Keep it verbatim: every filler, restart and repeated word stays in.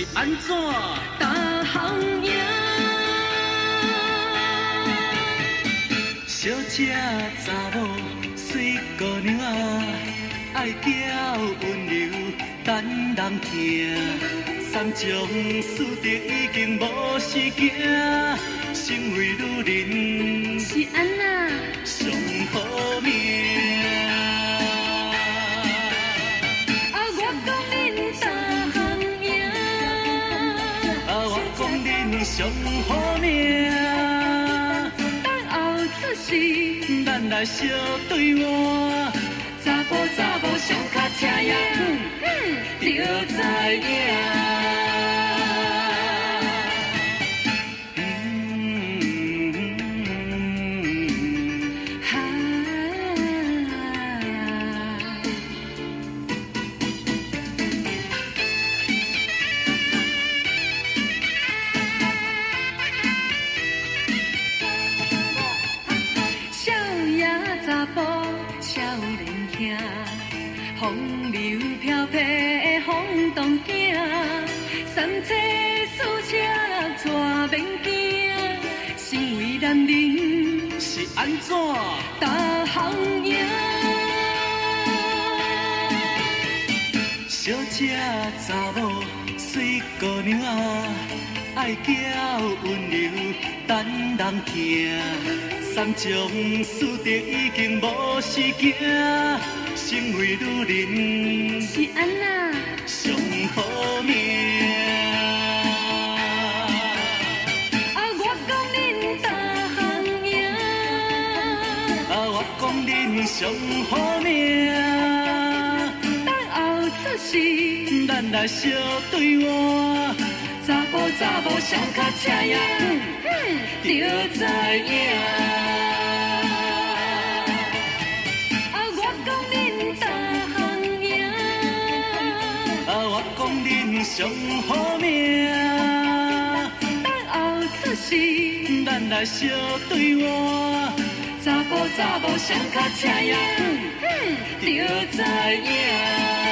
是安怎？ 大行影， 小姐查某水姑娘啊，爱娇温柔等人疼，三种四德已经无时行，成为女人是安那？ 上好命。 啊，我讲恁大行影， 啊，我讲恁上好命。 等候出世， 咱来相对换， 查甫查某上较车呀，就知影。风流飘飘的风动行，三车四车带免惊，身为男人是安怎？ 大行影。 小姐查某水姑娘啊，爱娇温柔等人疼，三种四德已经无时行。成为女人是安那？ 上好命。 啊，我讲恁大行影， 啊，我讲恁上好命。 等候出世， 咱来相对换， 查甫查某上较车呀，就知影。 讲恁上好命， 等候出世， 咱来相对换， 查甫查某上较车呀，就知影。